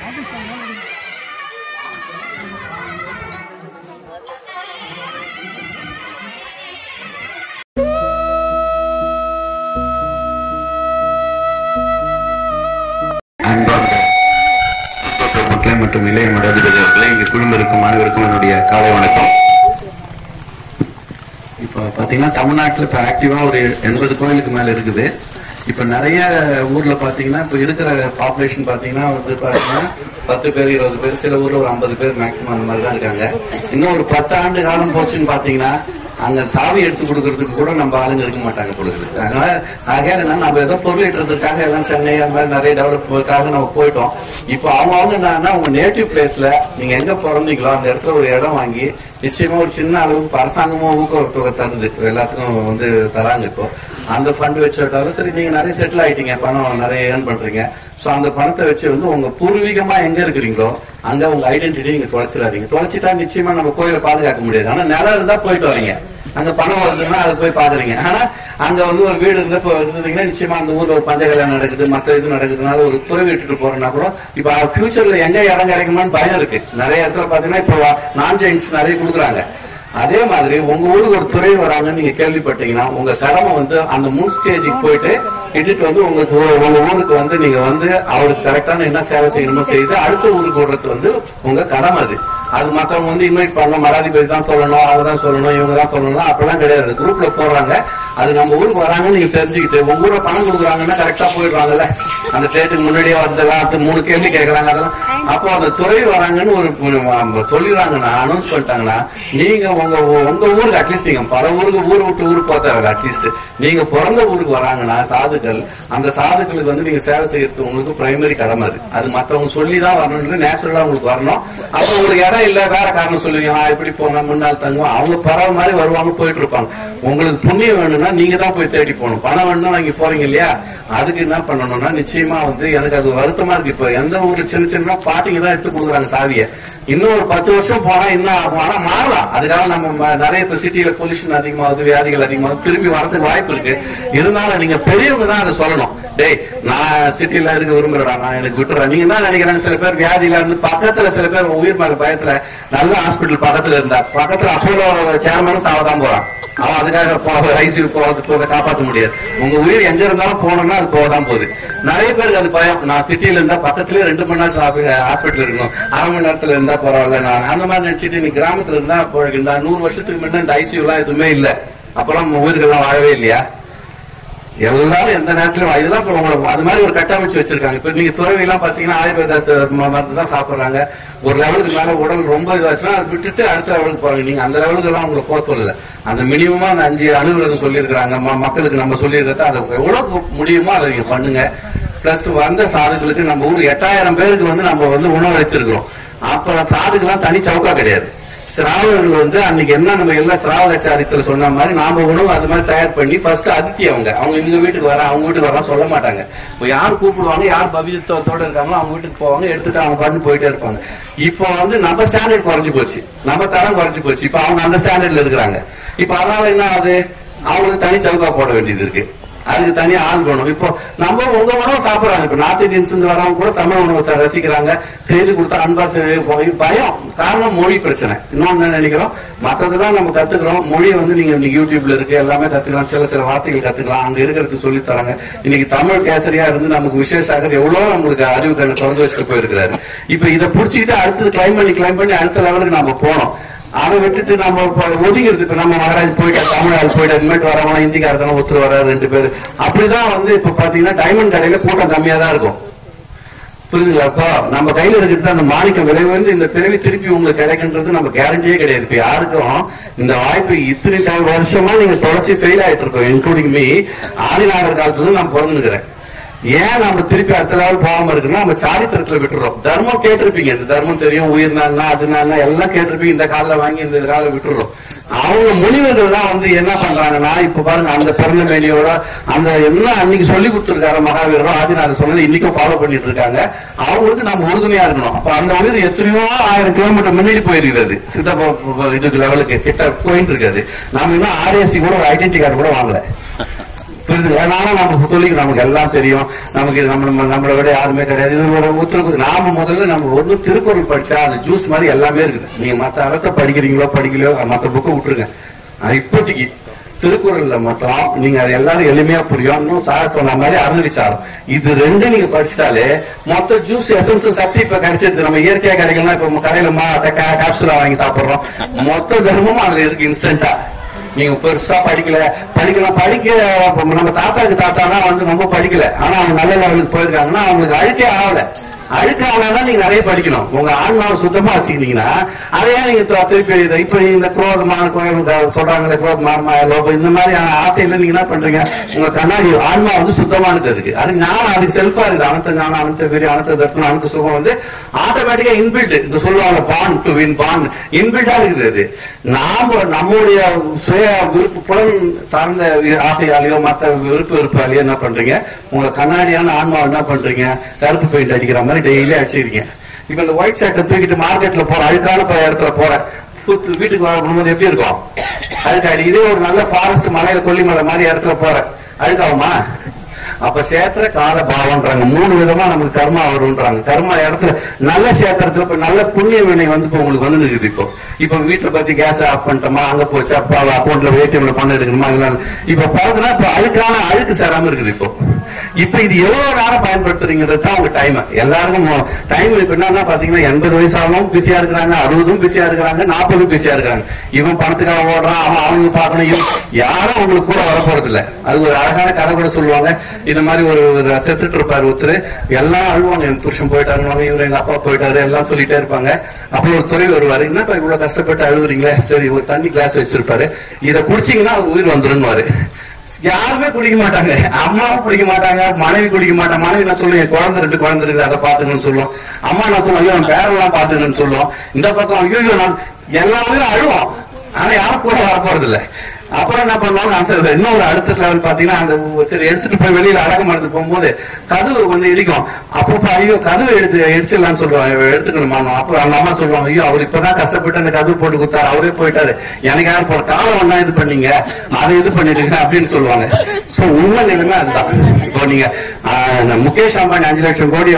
மற்றும் இளைய மடாதிபதிகளே, இங்கு குழும இருக்கும் அனைவருக்கும் என்னுடைய காலை வணக்கம். இப்போ பாத்தீங்கன்னா தமிழ்நாட்டில் இப்போ ஆக்டிவா ஒரு 80 கோயிலுக்கு மேல இருக்குது. இப்ப நிறைய ஊர்ல பாத்தீங்கன்னா இப்ப இருக்கிற பாப்புலேஷன் பாத்தீங்கன்னா வந்து பாத்தீங்கன்னா 10 பேர் 20 பேர், சில ஊர்ல ஒரு 50 பேர் மேக்சிமம் அந்த மாதிரி தான் இருக்காங்க. இன்னும் ஒரு 10 ஆண்டு காலம் போச்சுன்னு பாத்தீங்கன்னா அங்க சாவி எடுத்து கொடுக்கறதுக்கு கூட நம்ம ஆளுங்க இருக்க மாட்டாங்க பொழுது. அதனால நம்ம ஏதோ பொருளீட்டுறதுக்காக எல்லாம் சென்னை அந்த மாதிரி நிறைய டெவலப்மெண்ட்காக நம்ம போயிட்டோம். இப்போ அவங்க என்னன்னா உங்க நேட்டிவ் பிளேஸ்ல நீங்க எங்க பிறந்தீங்களோ அந்த இடத்துல ஒரு இடம் வாங்கி நிச்சயமா ஒரு சின்ன அளவுக்கு அரசாங்கமும் ஊக்கத்தொகை தருது, எல்லாத்துக்கும் வந்து தராங்க. இப்போ அந்த ஃபண்ட் வச்சுட்டாலும் சரி, நீங்க நிறைய செட்டில் ஆயிட்டீங்க, பணம் நிறைய ஏர்ன் பண்றீங்க. சோ அந்த பணத்தை வச்சு வந்து உங்க பூர்வீகமா எங்க இருக்கிறீங்களோ அங்க உங்க ஐடென்டிட்டி நீங்க தொலைச்சிடாதீங்க. தொலைச்சிட்டா நிச்சயமா நம்ம கோயிலை பாதுகாக்க முடியாது. ஆனா நிலம் இருந்தா போயிட்டு வரீங்க, அங்க பணம் வருதுன்னா அதை போய் பாக்குறீங்க. ஆனா அங்க வந்து ஒரு வீடு இருந்தா இருந்தீங்கன்னா நிச்சயமா அந்த ஊர்ல ஒரு பஞ்ச கல்யாணம் நடக்குது, மத்த இது நடக்குதுனால ஒரு துறவி விட்டுட்டு போறோம்னா கூட இப்ப ஃபியூச்சர்ல எங்க இடம் கிடைக்குமான்னு பயம் இருக்கு. நிறைய இடத்துல பாத்தீங்கன்னா இப்போ நான் ஜெயின்ஸ் நிறைய கொடுக்குறாங்க. அதே மாதிரி உங்க ஊருக்கு ஒரு துறை வராங்கன்னு நீங்க கேள்விப்பட்டீங்கன்னா உங்க கடமை வந்து அந்த முன் ஸ்டேஜுக்கு போயிட்டு இட்டுட்டு வந்து உங்க ஊருக்கு வந்து நீங்க வந்து அவருக்கு கரெக்டான என்ன சேவை செய்யணுமோ செய்து அடுத்த ஊருக்கு விடுறது வந்து உங்க கடமை. அது மத்தவங்க வந்து இன்வைட் பண்ணணும், மராதிபதி தான் சொல்லணும், அவங்க தான் சொல்லணும், இவங்க தான் சொல்லணும் அப்பெல்லாம் கிடையாது. குரூப்ல போடுறாங்க, அது நம்ம ஊருக்கு வராங்கன்னு நீங்க தெரிஞ்சுக்கிட்டு உங்க ஊர்ல பணம் கொடுக்குறாங்கன்னா கரெக்டா போயிடுவாங்கல்ல. அந்த டேட்டுக்கு முன்னாடியே வந்ததெல்லாம் 3 கேள்வி கேட்கறாங்க. அதெல்லாம் அப்போ அந்த துறை வராங்கன்னு ஒரு சொல்லிடுறாங்கன்னா அனௌன்ஸ் பண்ணிட்டாங்கன்னா நீங்க உங்க ஊருக்கு அட்லீஸ்ட் நீங்க பல ஊருக்கு ஊர் விட்டு ஊருக்கு போத்தாங்க. அட்லீஸ்ட் நீங்க பிறந்த ஊருக்கு வராங்கன்னா சாதுக்கள், அந்த சாதுக்களுக்கு வந்து நீங்க சேவை செய்யறது உங்களுக்கு பிரைமரி கடமை. அது மத்தவங்க சொல்லிதான் வரணும், நேச்சுரலா உங்களுக்கு வரணும். அப்ப உங்களுக்கு இடம் இல்ல வேற காரணம் சொல்லுவீங்க, எப்படி போனா முன்னாள் தங்குவோம், அவங்க பறவை மாதிரி வருவாங்க போயிட்டு இருப்பாங்க. உங்களுக்கு புண்ணியம் வேணும்னா நீங்க தான் போய் தேடி போகணும். பணம் வேணும்னா நீங்க போறீங்க இல்லையா, அதுக்கு என்ன பண்ணணும்னா நிச்சயமா வந்து எனக்கு அது வருத்தமா இருக்கு. இப்ப எந்த ஊர்ல சின்ன சின்ன பாட்டிங்க தான் எடுத்து கொடுக்குறாங்க சாவிய. இன்னும் ஒரு 10 வருஷம் போனா என்ன ஆகும், ஆனா மாறலாம். அதுக்காக நம்ம நிறைய இப்ப சிட்டியில பொல்யூஷன் அதிகமாகுது, வியாதிகள் அதிகமாகுது, திரும்பி வரதுக்கு வாய்ப்பு இருக்கு. இருந்தாலும் நீங்க பெரியவங்க தான் அதை சொல்லணும். டேய் நான் சிட்டில இருக்க விரும்புறேன், நான் எனக்கு விட்டுறேன். நீங்க தான் நினைக்கிறேன் சில பேர் வியாதியில இருந்து பக்கத்துல சில பேர் உயிர் மேல பயத்துல நல்ல ஹாஸ்பிட்டல் பக்கத்துல இருந்தா பக்கத்துல அப்போலோ சேர்மனும் சாவதான் போறான். அவன் அதுக்காக ஐசியூ போறதை காப்பாற்ற முடியாது. உங்க உயிர் எங்க இருந்தாலும் போனோம்னா அது போகதான் போகுது. நிறைய பேருக்கு அது பயம். நான் சிட்டியில இருந்தா பக்கத்துலயே 2 மணி நேரத்துல ஹாஸ்பிட்டல் இருக்கணும், 1/2 மணி நேரத்துல இருந்தா பரவாயில்ல. நான் அந்த மாதிரி நினைச்சிட்டு நீ கிராமத்துல இருந்தா இந்த 100 வருஷத்துக்கு முன்னாடி இந்த ஐசியூ எல்லாம் எதுவுமே இல்ல. அப்பெல்லாம் உயிர்கள்லாம் வாழவே இல்லையா? எல்லாரும் எந்த நேரத்திலும் இதெல்லாம் அது மாதிரி ஒரு கட்டமைச்சு வச்சிருக்காங்க. இப்ப நீங்க துறவி எல்லாம் பாத்தீங்கன்னா ஆயுர்வேத மருந்து தான் சாப்பிடுறாங்க. ஒரு லெவலுக்கு மேல உடல் ரொம்ப இதாச்சுன்னா அதை விட்டுட்டு அடுத்த லெவலுக்கு போறாங்க. நீங்க அந்த லெவலுக்கு எல்லாம் உங்களுக்கு போக சொல்லல. அந்த மினிமமா அந்த 5 அணுகுறது சொல்லியிருக்கிறாங்க மக்களுக்கு. நம்ம சொல்லியிருக்கிறத அதை எவ்வளவு முடியுமோ அதை நீங்க பண்ணுங்க. பிளஸ் வந்த சாதுக்களுக்கு நம்ம ஊர் 8000 பேருக்கு வந்து நம்ம வந்து உணவு அளிச்சிருக்கிறோம். அப்ப சாதுக்கெல்லாம் தனி சவுக்கா கிடையாது. சிராவர்கள் வந்து அன்னைக்கு என்ன நம்ம எல்லா சிராவகாச்சாரியத்துல சொன்ன மாதிரி நாம உணவு அது மாதிரி தயார் பண்ணி ஃபர்ஸ்ட் அதித்தி அவங்க எங்க வீட்டுக்கு வர அவங்க வீட்டுக்கு வரலாம் சொல்ல மாட்டாங்க. இப்போ யார் கூப்பிடுவாங்க, யார் பவித்தோட இருக்காங்களோ அவங்க வீட்டுக்கு போவாங்க, எடுத்துட்டு அவங்க பாட்டு போயிட்டே இருப்பாங்க. இப்போ வந்து நம்ம ஸ்டாண்டர்ட் குறைஞ்சு போச்சு, நம்ம தரம் குறைஞ்சு போச்சு. இப்ப அவங்க அந்த ஸ்டாண்டர்ட்ல இருக்கிறாங்க. இப்ப அதனால என்ன ஆகுது, அவங்களுக்கு தனி சவுக்கா போட வேண்டியது இருக்கு, அதுக்கு தனியா ஆள் வேணும். இப்போ நம்ம உங்க உணவு சாப்பிடுறாங்க. இப்ப நார்த் இந்தியன்ஸ் வரவங்க கூட தமிழ் உணவு ரசிக்கிறாங்க, செய்து கொடுத்தா அன்பா பயம். காரணம் மொழி பிரச்சனை. இன்னொன்னு என்ன நினைக்கிறோம், மற்றதெல்லாம் நம்ம கத்துக்கிறோம். மொழியை வந்து நீங்க யூடியூப்ல இருக்கு எல்லாமே கத்துக்கலாம், சில வார்த்தைகள் கத்துக்கலாம், அங்க இருக்கிறதுக்கு சொல்லி தராங்க. இன்னைக்கு தமிழ் கேசரியா இருந்து நமக்கு விசேஷாக எவ்வளவு நம்மளுக்கு அறிவு கண்ணு திறந்து வச்சுட்டு போயிருக்கிறாரு. இப்ப இதை புடிச்சுக்கிட்டு அடுத்தது கிளைம் பண்ணி அடுத்த லெவலுக்கு நம்ம போனோம். அதை விட்டுட்டு நம்ம ஒதுங்கிறது. இப்ப நம்ம மகாராஜ் போயிட்டா, தமிழ்நாடு போயிட்டா, இனிமேட்டு வரவங்க ஹிந்திக்காரதான் ஒருத்தர் வர 2 பேர் அப்படிதான் வந்து இப்ப பாத்தீங்கன்னா டைமண்ட் கடையில கூட்டம் கம்மியா தான் இருக்கும். புரியுதுங்களாப்பா? நம்ம கையில இருக்கிறது அந்த மாணிக்கம் விலை வந்து இந்த பிறவி திருப்பி உங்களுக்கு கிடைக்கின்றது நம்ம கேரண்டியே கிடையாது. இப்ப யாருக்கும் இந்த வாய்ப்பு இத்தனை வருஷமா நீங்க தொடர்ச்சி ஃபெயில் ஆயிட்டு இருக்கோம், இன்க்ளூடிங் மீ. ஆதிநாதர் காலத்துல நான் பிறந்துக்கிறேன். ஏன் நம்ம திருப்பி அடுத்த லெவல் போகாம இருக்குன்னா நம்ம சாரித்திரத்துல விட்டுறோம். தர்மம் கேட்டிருப்பீங்க, இந்த தர்மம் தெரியும், உயிர் நான்னா அது நான்னா எல்லாம் கேட்டிருப்பீங்க. இந்த காலில் வாங்கி இந்த காலில் விட்டுறோம். அவங்க முனிவர்கள் தான் வந்து என்ன பண்றாங்கன்னா இப்ப பாருங்க அந்த பிறந்த மேனியோட அந்த என்ன அன்னைக்கு சொல்லி கொடுத்துருக்காரு மகாவீரரோ ஆதிநாதர் சொன்னது இன்னைக்கும் ஃபாலோ பண்ணிட்டு இருக்காங்க. அவங்களுக்கு நம்ம உறுதுணையா இருக்கணும். அப்ப அந்த உயிர் எத்தனையோ 1000 கிலோமீட்டர் முன்னாடி போயிருக்கிறது, சித்த இதுக்கு லெவலுக்கு கிட்ட போயிட்டு இருக்காது. நாம இன்னும் RAC கூட ஒரு ஐடென்டி கார்டு கூட வாங்கல. புரியுது. நானும் நம்ம சொல்லிக்கிறோம் நமக்கு எல்லாம் தெரியும், நமக்கு நம்மளை விட யாருமே கிடையாது. இது ஒருத்தருக்கு நாம முதல்ல நம்ம ஒன்றும் திருக்குறள் படிச்சா அது ஜூஸ் மாதிரி எல்லாமே இருக்குது. நீங்க மற்ற அறத்தை படிக்கிறீங்களோ படிக்கலையோ மற்ற புக்கை விட்டுருங்க. இப்போதைக்கு திருக்குறள்ல மட்டும் நீங்க அது எல்லாரும் எளிமையா புரியும். இன்னும் சார் சொன்ன மாதிரி அருள்விச்சாரம் இது ரெண்டு நீங்க படிச்சுட்டாலே மொத்த ஜூஸ் எசன்ஸ் சக்தி இப்ப கிடைச்சிருக்கு. நம்ம இயற்கையா கிடைக்கலாம். இப்ப கடையில கேப்சூலா வாங்கி சாப்பிடுறோம். மொத்த தர்மமும் அதுல இருக்கு இன்ஸ்டன்டா. நீங்க பெருசா படிக்கலாம் படிக்க நம்ம தாத்தாக்கு தாத்தானா வந்து ரொம்ப படிக்கல, ஆனா அவங்க நல்ல லெவலுக்கு போயிருக்காங்கன்னா அவங்களுக்கு அழுக்கே ஆகல. அழுக்கானாதான் நீங்க நிறைய படிக்கணும். உங்க ஆன்மாவை சுத்தமா வச்சுக்கிட்டீங்கன்னா அதையே நீங்க திருப்பி இப்ப இந்த குரோதமான கோயில் சொல்றாங்களே குரோதமான லோபம் இந்த மாதிரி ஆசையில நீங்க என்ன பண்றீங்க, உங்க கண்ணாடி ஆன்மா வந்து சுத்தமானது இருக்கு. அது ஞானம் அது செல்ஃபா இருக்கு. அனந்த ஞானம் அனந்த வீரியம் அனந்த தர்சனம் அனந்த சுகம் வந்து ஆட்டோமேட்டிக்கா இன்பில்ட். இந்த சொல்லுவாங்க பான் டு வின் பான் இன்பில்டா இருக்குது. அது நாம நம்முடைய சுய விருப்பு புலன் சார்ந்த ஆசையாலேயோ மற்ற விருப்பாலேயோ என்ன பண்றீங்க, உங்க கண்ணாடியான ஆன்மா என்ன பண்றீங்க, கருப்பு பெயிண்ட் அடிக்கிற மாதிரி டெய்லி அடிச்சிருக்கீங்க. இப்ப இந்த ஒயிட் ஷர்ட்டை தூக்கிட்டு மார்க்கெட்ல போற அழுக்கான இடத்துல போற வீட்டுக்கு வரும்போது எப்படி இருக்கும், அழுக்காடி. இதே ஒரு நல்ல ஃபாரஸ்ட் மலையில கொல்லிமலை மாதிரி இடத்துல போற அழுக்காகுமா? அப்ப சேத்திர கால பாவம்ன்றாங்க. 3 விதமா நமக்கு கர்மா வரும்ன்றாங்க. கர்மா இடத்துல நல்ல சேத்திரத்துல இப்ப நல்ல புண்ணிய வினை வந்து இப்ப உங்களுக்கு வந்து இருக்குது. இப்ப வீட்டுல பத்தி கேஸ் ஆஃப் பண்ணிட்டோமா, அங்க போச்சு அப்பா அக்கௌண்ட்ல ஏடிஎம்ல பணம் எடுக்கணுமா, இப்ப பாத்தீங்கன்னா இப்ப அழுக்கு சேராம இருக்குது. இப்ப இது எவ்வளவு நேரம் பயன்படுத்துறீங்கிறது தான் உங்க டைம். எல்லாருக்கும் டைம் இப்ப என்ன பாத்தீங்கன்னா 80 வயசாலும் பிஸியா இருக்கிறாங்க, 60 பிஸியா இருக்கிறாங்க, 40 பிஸியா இருக்கிறாங்க. இவன் பணத்துக்காக ஓடுறான், அவங்க பாக்கணும். யாரும் அவங்களுக்கு கூட வரப்போறது இல்ல. அது ஒரு அழகான கதை கூட சொல்லுவாங்க. இந்த மாதிரி ஒரு செத்துட்டு இருப்பாரு ஒருத்தர், எல்லாம் அழுவாங்க, என் புருஷன் போயிட்டாருன்னு, இவரு எங்க அப்பா போயிட்டாரு எல்லாம் சொல்லிட்டே இருப்பாங்க. அப்போ ஒரு துறை வருவாரு, என்னப்பா இவ்வளவு கஷ்டப்பட்டு அழுகுறீங்களே, சரி ஒரு தண்ணி கிளாஸ் வச்சிருப்பாரு, இதை குடிச்சீங்கன்னா உயிர் வந்துருன்னு. யாருமே குடிக்க மாட்டாங்க, அம்மாவும் குடிக்க மாட்டாங்க, மனைவி குடிக்க மாட்டாங்க. மனைவி நான் சொல்லுவேன் குழந்தை 2 குழந்தை இருக்குது அதை பாத்துக்கணும்னு சொல்லுவோம். அம்மா நான் சொல்லுவோம் ஐயோ பேரெல்லாம் பாத்துக்கணும்னு சொல்லுவோம். இந்த பக்கம் ஐயோ நான் எல்லாமே அழுவோம், ஆனா யாரும் கூட வரப்போறது இல்லை. அப்புறம் என்ன பண்ணுவாங்க, இன்னொரு அடுத்த லெவல் பாத்தீங்கன்னா அந்த சரி எடுத்துட்டு போய் வெளியில அடக்கம் எடுத்து போகும்போது கதவு வந்து இடிக்கும். அப்பப்போ ஐயோ கதவு இடிச்சிடலாம்னு சொல்லுவாங்க, எடுத்துக்கணுமா. அப்புறம் அந்த அம்மா சொல்லுவாங்க ஐயோ அவர் இப்பதான் கஷ்டப்பட்டு அந்த கதவு போட்டு கொடுத்தாரு, அவரே போயிட்டாரு, எனக்கு யாரும் போற காலம் ஒன்னா இது பண்ணீங்க அதை இது பண்ணிடுங்க அப்படின்னு சொல்லுவாங்க. சோ உண்மை நிலைமை அதுதான். இப்போ நீங்க முகேஷ் அம்பானி 5 லட்சம் கோடி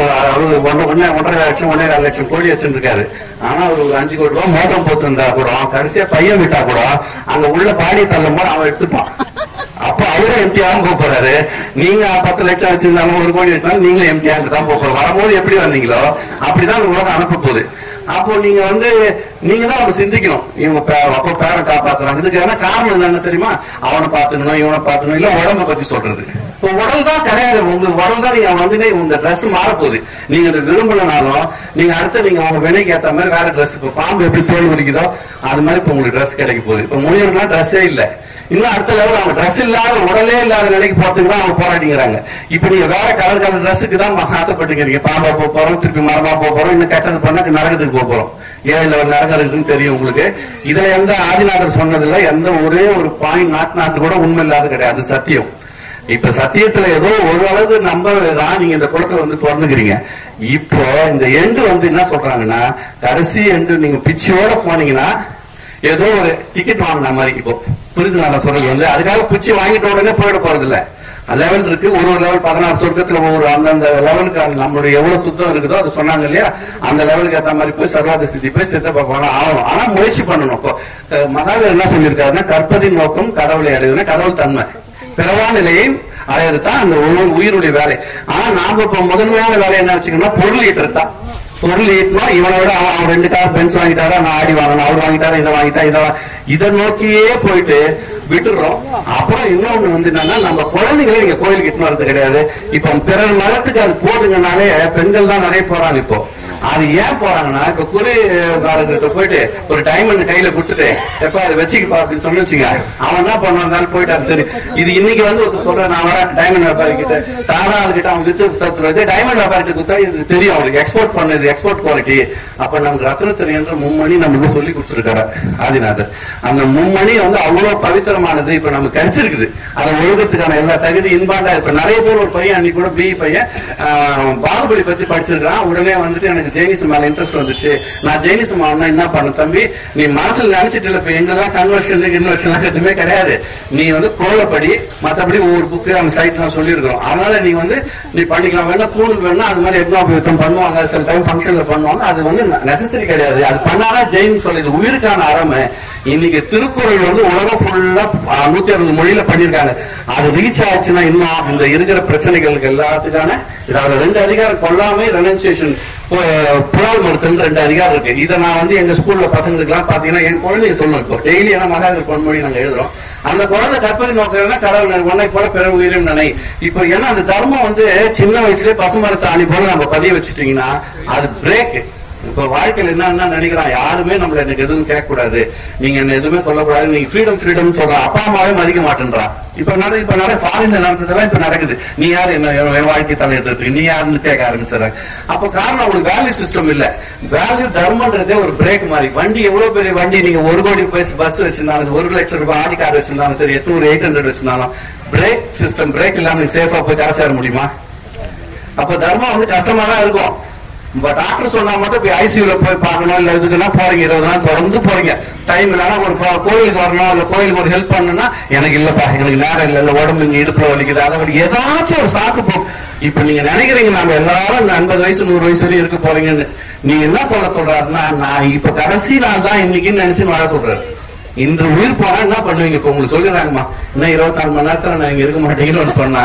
1.5 லட்சம் 1.5 லட்சம் கோடி வச்சிருக்காரு. ஆனா ஒரு 5 கோடி ரூபாய் மோதிரம் போட்டு இருந்தா கூட கடைசியா பையன் விட்டா கூட அங்க உள்ள பாடி தள்ளும் போது அவன் எடுத்துப்பான். அப்ப அவரே எம்டிஆரும் போறாரு. நீங்க 10 லட்சம் வச்சிருந்தாலும் 1 கோடி வச்சிருந்தாலும் நீங்களும் எம்டிஆருக்கு தான் போறோம். வரும்போது எப்படி வந்தீங்களோ அப்படிதான் உலகம் அனுப்ப போகுது. அப்போ நீங்க நீங்க தான் அவனை சிந்திக்கணும். இவங்க அப்ப பேரை காப்பாத்துறாங்க. இதுக்கு என்ன காரணம் என்ன தெரியுமா, அவனை பாத்துக்கணும் இவனை பாத்துக்கணும், இல்ல உடம்ப பத்தி சொல்றது. இப்போ உடல் தான் கிடையாது, உங்களுக்கு உடல் தான் நீங்க இந்த ட்ரெஸ் மாறப்போகுது. நீங்க அதை விரும்பலனாலும் நீங்க அடுத்து நீங்க அவங்க வினைக்கு ஏத்த மாதிரி வேற ட்ரெஸ், இப்போ பாம்பு எப்படி தோல் உரிக்குதோ அது மாதிரி இப்ப உங்களுக்கு ட்ரெஸ் கிடைக்க போகுது. இப்ப முனிவர்கள்லாம் ட்ரெஸ்ஸே இல்ல, இன்னும் அடுத்த லெவல் அவங்க ட்ரெஸ் இல்லாத உடலே இல்லாத நிலைக்கு போறதுக்கு தான் அவங்க போராடிங்கிறாங்க. இப்ப நீங்க வேற கலர் ட்ரெஸ்ஸுக்கு தான் ஆசைப்பட்டுக்கிறீங்க. பாம்பா போறோம், திருப்பி மரமா போறோம், இன்னும் கெட்டது பண்ணா நரகத்துக்கு போறோம். 7 லெவல் நரகம் இருக்குன்னு தெரியும் உங்களுக்கு. இதுல எந்த ஆதிநாதர் சொன்னதில்ல, எந்த ஒரே ஒரு பாயிண்ட் நாட்டு கூட உண்மை இல்லாத கிடையாது, சத்தியம். இப்ப சத்தியத்துல ஏதோ ஒரு அளவு நம்பதான் நீங்க இந்த குளத்துல பிறந்துக்கிறீங்க. இப்போ இந்த எண்டு என்ன சொல்றாங்கன்னா, கடைசி எண்டு நீங்க பிச்சையோட போனீங்கன்னா ஏதோ ஒரு டிக்கெட் வாங்கின மாதிரி. இப்போ புரியுது நான் சொல்றது அதுக்காக பிச்சை வாங்கிட்ட உடனே போயிட போறது இல்ல. லெவல் இருக்கு, ஒரு லெவல் 16 சொர்க்கத்துல ஒவ்வொரு அந்தந்த லெவலுக்கு நம்மளுடைய எவ்வளவு சுத்தம் இருக்குதோ அது சொன்னாங்க இல்லையா, அந்த லெவலுக்கு ஏற்ற மாதிரி போய் சர்வாத ஸ்திதி போய் சித்தப்பா போனா ஆகணும். ஆனா முயற்சி பண்ணணும். இப்போ மகாவீர் என்ன சொல்லியிருக்காருன்னா, கற்பதின் நோக்கம் கடவுளை அடைவதுன்னா கடவுள் தன்மை பிறவா நிலையை அடையதுதான் அந்த ஒவ்வொரு உயிருடைய வேலை. ஆனா நாம இப்ப முதன்மையான வேலை என்ன வச்சுக்கணும்னா பொருள் ஈட்டுறது தான். பொருள் ஈட்டினா இவனை விட அவன் 2 கார் பென்ஸ் வாங்கிட்டாரா, நான் ஆடி வாங்கணும், அவர் வாங்கிட்டாரா, இதை வாங்கிட்டா இதை நோக்கியே போயிட்டு விட்டுறோம். அப்புறம் இன்னொன்னு என்னன்னா, நம்ம குழந்தைங்களே நீங்க கோயிலுக்கு இட்டு வர்றது கிடையாது. இப்ப பிறர் மதத்துக்கு அது போதுங்கனாலே பெண்கள் தான் நிறைய போறாங்க. இப்போ அது ஏன் போறாங்கன்னா, இப்ப குறிகாரர்கிட்ட போயிட்டு ஒரு டைமண்ட் கையில கொடுத்துட்டு எப்ப அதை வச்சுக்கப்பா அப்படின்னு சொல்லி வச்சுங்க, அவன் என்ன பண்ணுவாங்க போயிட்டாரு. சரி இது இன்னைக்கு ஒரு சொல்றேன், நான் வர டைமண்ட் வியாபாரி கிட்ட சாதா கிட்ட அவங்க வித்து தத்துறது, டைமண்ட் வியாபாரி கிட்ட கொடுத்தா இது தெரியும் அவங்களுக்கு, எக்ஸ்போர்ட் பண்ணது எக்ஸ்போர்ட் குவாலிட்டி. அப்ப நமக்கு ரத்னத்திரி என்ற மும்மணி நமக்கு சொல்லி கொடுத்துருக்காரு ஆதிநாதர். அந்த மும்மணி அவ்வளவு பவித்திரமானது இப்ப நமக்கு கிடைச்சிருக்குது. அதை ஒழுக்கத்துக்கான எல்லா தகுதி இன்பாண்டா. இப்ப நிறைய பேர் ஒரு பையன் அன்னைக்கு கூட பிஇ பையன் பாகுபலி பத்தி படிச்சிருக்கான். உடனே எனக்கு எனக்கு ஜெயினிசம் மேல இன்ட்ரெஸ்ட் வந்துச்சு, நான் ஜெயினிசம் ஆகணும்னா என்ன பண்ண தம்பி, நீ மனசுல நினைச்சிட்டு இல்ல, இப்ப எங்கெல்லாம் கன்வர்ஷன் இன்வர்ஷன் எதுவுமே கிடையாது. நீ வந்து கோலப்படி மற்றபடி ஒவ்வொரு புக்கு அந்த சைட்லாம் சொல்லியிருக்கோம். அதனால நீ வந்து நீ பண்ணிக்கலாம். வேணா கூடுதல் வேணா அது மாதிரி யக்ஞோபவீதம் பண்ணுவாங்க, சில டைம் ஃபங்க்ஷன்ல பண்ணுவாங்க. அது வந்து நெசசரி கிடையாது. அது பண்ணாதான் ஜெயின் சொல்லுது உயிருக்கான அறமை. இன்னைக்கு திருக்குறள் வந்து உலகம் ஃபுல்லா 160 மொழியில பண்ணிருக்காங்க. அது ரீச் ஆச்சுன்னா இன்னும் இந்த இருக்கிற பிரச்சனைகளுக்கு எல்லாத்துக்கான இதாவது 2 அதிகாரம் கொல்லாமை ரெனன்சியேஷன் புலால் மருத்துவம் 2 அதிகாரம் இருக்கு. இதை நான் வந்து எங்க ஸ்கூல்ல பசங்களுக்கு எல்லாம் பாத்தீங்கன்னா என் குழந்தைங்க சொல்லணும். இப்போ டெய்லி ஏன்னா மகாவீர் பொன்மொழி நாங்க எழுதுறோம். அந்த குழந்தை கற்பனை நோக்கம் கடவுள் உன்னை போல பிற உயிரும் நினை. இப்போ ஏன்னா அந்த தர்மம் வந்து சின்ன வயசுலயே பசுமரத்தை அணி போல நம்ம பதிய வச்சுட்டீங்கன்னா அது பிரேக். இப்ப வாழ்க்கையில் என்ன நினைக்கிறான், யாருமே நம்மள எனக்கு எதுவும் கேட்க கூடாது, நீங்க என்ன எதுவுமே சொல்லக்கூடாது, நீங்க ஃப்ரீடம் சொல்ற அப்பா அம்மாவே மதிக்க மாட்டேன்றான். இப்ப நிறைய ஃபாரின்ல நடந்ததெல்லாம் இப்ப நடக்குது. நீ யாரு என்ன வாழ்க்கை தலையிட்டு நீ யாருன்னு கேட்க ஆரம்பிச்சுறாங்க. அப்ப காரணம் அவங்களுக்கு வேல்யூ சிஸ்டம் இல்ல. வேல்யூ தர்மன்றதே ஒரு பிரேக் மாதிரி. வண்டி எவ்வளவு பெரிய வண்டி, நீங்க 1 கோடி பஸ் வச்சிருந்தாலும் 1 லட்சம் ரூபாய் ஆடி கார் வச்சிருந்தாலும் சரி, 800 800 வச்சிருந்தாலும் பிரேக் சிஸ்டம் பிரேக் இல்லாம நீங்க சேஃபா போய் கரை சேர முடியுமா? அப்ப தர்மம் வந்து கஷ்டமா தான் இருக்கும். டாக்டர் சொன்னா மட்டும் போய் ஐசியூல போய் பார்க்கணும், இல்ல இதுக்கெல்லாம் போறீங்க 20 நாள் தொடர்ந்து போறீங்க. டைம் இல்லைன்னா ஒரு கோயிலுக்கு வரணும், இல்ல கோயிலுக்கு ஒரு ஹெல்ப் பண்ணணும்னா எனக்கு இல்லப்பா, எனக்கு நேரம் இல்ல உடம்பு இங்க இடுப்புல வலிக்குது, அதை ஏதாச்சும் ஒரு சாக்கு போ. இப்ப நீங்க நினைக்கிறீங்க நம்ம எல்லாரும் 80 வயசு 100 வயசு வரையும் இருக்க போறீங்கன்னு. நீங்க என்ன சொல்றாருன்னா, நான் இப்ப கடைசி நாள் தான் இன்னைக்குன்னு நினைச்சு வாழ சொல்றாரு. இன்று உயிர் போனா என்ன பண்ணுவீங்க? இப்ப உங்களுக்கு சொல்லிடுறாங்கம்மா, இன்னும் 24 மணி நேரத்துல நான் இங்க இருக்க மாட்டேங்கன்னு சொன்னா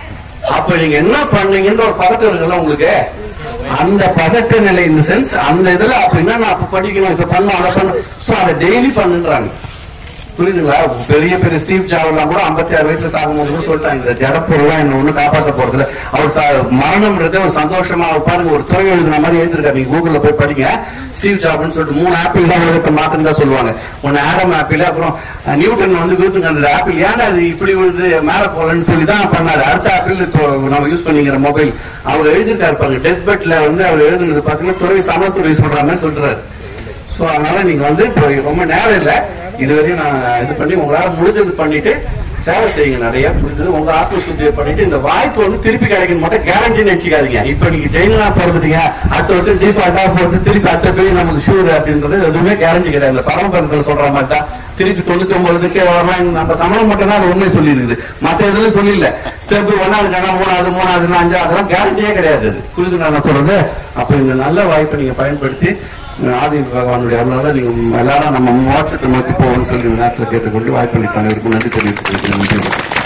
அப்ப நீங்க என்ன பண்ணுவீங்கன்ற ஒரு பதட்டம் இருக்குல்ல உங்களுக்கு. அந்த பதட்ட நிலை இந்த சென்ஸ் அந்த இதுல அப்ப என்ன அப்ப படிக்கணும், இப்ப பண்ணணும், அதை பண்ணணும். சோ அதை டெய்லி பண்ணுன்றாங்க. புரியுதுங்களா? பெரிய பெரிய ஸ்டீவ் ஜாப்லாம் கூட 56 வயசுல சாகும்போது கூட சொல்லிட்டாங்க, இந்த ஜடப்பொருள்லாம் என்ன ஒண்ணு காப்பாற்ற போறதுல அவர் மரணம்ன்றதே ஒரு சந்தோஷமா பாருங்க. ஒரு துறை எழுதுன மாதிரி எழுதிருக்காரு. நீங்க கூகுள்ல போய் படிங்க. ஸ்டீவ் ஜாப்னு சொல்லிட்டு 3 ஆப்பிள் தான் உலகத்தை மாத்திரம் தான் சொல்லுவாங்க. ஒன்னு ஆடம் ஆப்பிள், அப்புறம் நியூட்டன் வந்து விழுத்துங்க அந்த ஆப்பிள் ஏன்னா அது இப்படி விழுது மேல போலன்னு சொல்லி தான் பண்ணாரு. அடுத்த ஆப்பிள் நம்ம யூஸ் பண்ணிக்கிற மொபைல் அவர் எழுதிருக்காரு பாருங்க. டெத் பெட்ல வந்து அவர் எழுதுனது பாத்தீங்கன்னா துறை சமத்துறை சொல்ற மாதிரி சொல்றாரு. சோ அதனால நீங்க வந்து இப்போ ரொம்ப நேரம் இல்ல, இதுவரையும் நான் இது பண்ணி உங்களால முடிஞ்சது பண்ணிட்டு சேவை செய்யுங்க. நிறைய முடிஞ்சது உங்க ஆத்ம சுத்தியை பண்ணிட்டு இந்த வாய்ப்பு வந்து திருப்பி கிடைக்கணும் மட்டும் கேரண்டி நினைச்சுக்காதீங்க. இப்ப நீங்க ஜெயினா பிறந்துட்டீங்க, அடுத்த வருஷம் டிஃபால்ட்டா போறது திருப்பி அடுத்த பேர் நமக்கு ஷூர் அப்படின்றது எதுவுமே கேரண்டி கிடையாது. இந்த பரம்பரத்தில் சொல்ற மாதிரி தான் திருப்பி 99க்கு வரலாம். நம்ம சமணம் மட்டும் தான் அது உண்மை சொல்லி இருக்குது, மற்ற எதுவும் சொல்லல. ஸ்டெப் 1வது 3வது 5வது அதெல்லாம் கேரண்டியே கிடையாது. புரியுது நான் சொல்றது? அப்ப இந்த நல்ல வாய்ப்பை நீங்க பயன்படுத்தி ஆதி பகவானுடைய அருளால நீங்க எல்லாரும் நம்ம மோட்சத்தை நோக்கி போவோம்னு சொல்லி நேரத்தில் கேட்டுக்கொண்டு வாய்ப்பளித்தாங்க. இருக்கும் நன்றி தெரிவித்துக்கிறேன்.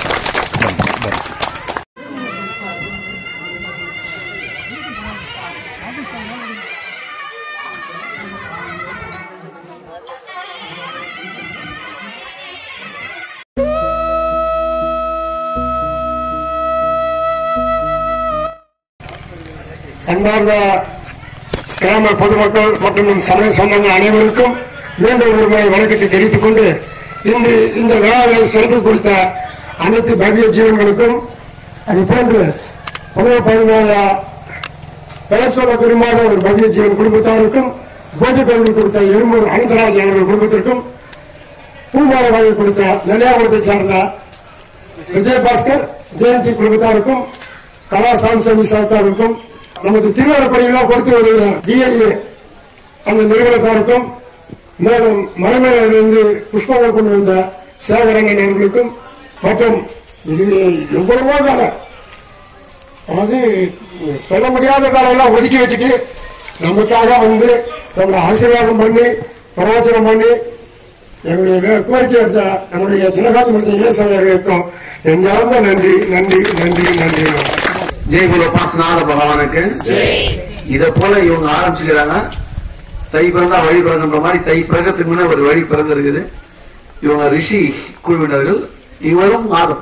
அன்பார்ந்த கிராம பொதுமக்கள் மற்றும் சமய சொந்தங்கள் அனைவருக்கும் மீண்டும் ஒரு முறை வணக்கத்தை தெரிவித்துக் கொண்டு இந்த விழாவை சிறப்பு கொடுத்த அனைத்து பவ்ய ஜீவன்களுக்கும் அதுபோன்று 17 பெயர் சொல்ல பெருமாத ஒரு பவ்ய ஜீவன் குடும்பத்தாருக்கும் பூஜை பொருள் கொடுத்த எறும்பூர் அனந்தராஜ் அவர்கள் குடும்பத்திற்கும் பூமாலை வாங்கி கொடுத்த நெல்லையாபுரத்தை சார்ந்த விஜயபாஸ்கர் ஜெயந்தி குடும்பத்தாருக்கும் கலா சாம்சமி சாத்தாருக்கும் நமது திருவாரப்படியெல்லாம் கொடுத்து வருகிற பிஐஏ அந்த நிறுவனத்தாருக்கும் மேலும் மறைமையிலிருந்து புஷ்பங்கள் கொண்டு வந்த சேகரங்கன் அவர்களுக்கும் மற்றும் இது எவ்வளவோ காலம் அதாவது சொல்ல முடியாத காலையெல்லாம் ஒதுக்கி வச்சுட்டு நமக்காக வந்து நம்மளை ஆசீர்வாதம் பண்ணி பிரவச்சனம் பண்ணி எங்களுடைய கோரிக்கை எடுத்த நம்முடைய சின்னகாட்சி முடித்த இளையசமையர்களுக்கும் நெஞ்சார்ந்த நன்றி நன்றி நன்றி நன்றி. ஜெய் போல பாசனாத பகவானுக்கு. இத போல இவங்க ஆரம்பிச்சுக்கிறாங்க. தை பிறந்தா வழி பிறகுன்ற மாதிரி தை பிறகத்துக்கு முன்ன ஒரு வழி பிறந்திருக்குது. இவங்க ரிஷி குழுவினர்கள். இவரும் மாதம்,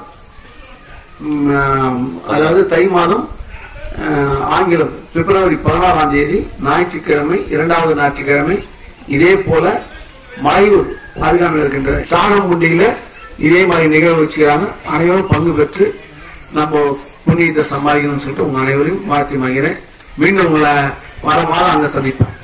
அதாவது தை மாதம் ஆங்கிலம் பிப்ரவரி 16ஆம் தேதி ஞாயிற்றுக்கிழமை 2வது ஞாயிற்றுக்கிழமை இதே போல மலையூர் அருகாமையில் இருக்கின்ற சாணமுண்டியில இதே மாதிரி நிகழ்வு வச்சுக்கிறாங்க. அனைவரும் பங்கு பெற்று நம்ம புண்ணியத்தை சம்பாதிக்கணும்னு சொல்லிட்டு உங்க அனைவரையும் வாழ்த்தி மகிழ்கிறேன். மீண்டும் உங்களை வர மாதம் அங்க சந்திப்பேன்.